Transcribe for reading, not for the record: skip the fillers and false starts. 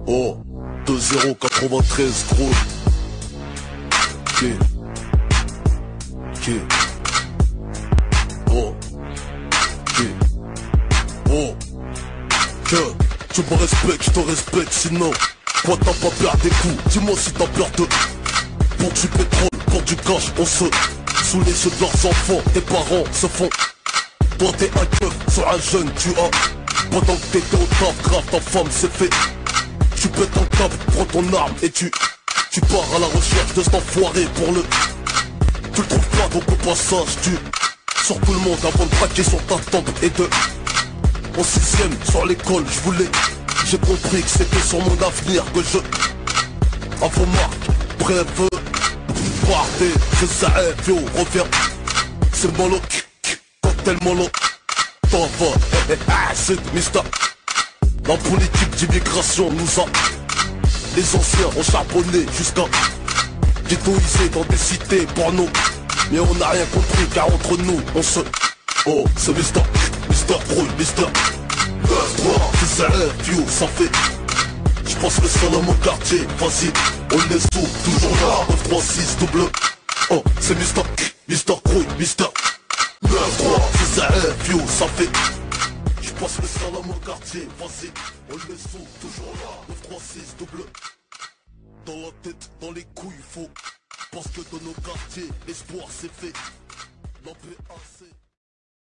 Oh, 2-0-93 gros. Oh, oh, tu me respectes, je te respecte, sinon quoi t'as pas peur des coups, dis-moi si t'as peur de. Pour du pétrole, pour du cash, on se sous les yeux de leurs enfants, tes parents se font. Toi t'es un keuf sur un jeune, tu as. Pendant que t'étais au taf, grave ta femme s'est fait. Tu pètes un câble, prends ton arme et tu pars à la recherche de cet enfoiré pour le. Tu le trouves pas donc au passage tu sors tout le monde avant de braquer sur ta tombe et de. En 6ème sur l'école j'ai compris que c'était sur mon avenir que je. À vos marques, bref, partez, je sais, yo, reviens. C'est mollo, cocktail mollo. T'en vas, c'est Mister. La politique d'immigration nous a. Les anciens ont charbonné jusqu'à ghettoisé dans des cités porno. Mais on n'a rien compris car entre nous on se. Oh c'est Mister Brouille, Mister 9-3, c'est vieux, ça fait. J'pense le seul dans mon quartier, vas-y, on est sous, toujours là, 9-3-6 double. Oh c'est Mister Brouille, Mister 9-3, c'est vieux, ça fait. J'pense le seul dans mon quartier, vas-y, on est sous, toujours là, 9-3-6 double. Dans la tête, dans les couilles, faut. Parce que dans nos quartiers, l'espoir c'est fait. La PAC.